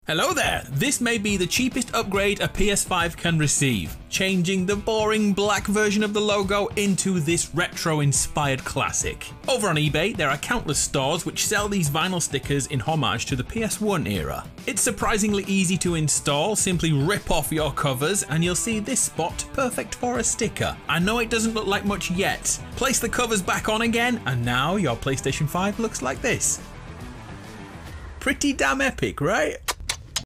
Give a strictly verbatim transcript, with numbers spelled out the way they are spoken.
Hello there, this may be the cheapest upgrade a P S five can receive, changing the boring black version of the logo into this retro inspired classic. Over on eBay there are countless stores which sell these vinyl stickers in homage to the P S one era. It's surprisingly easy to install, simply rip off your covers and you'll see this spot perfect for a sticker. I know it doesn't look like much yet. Place the covers back on again and now your PlayStation five looks like this. Pretty damn epic, right?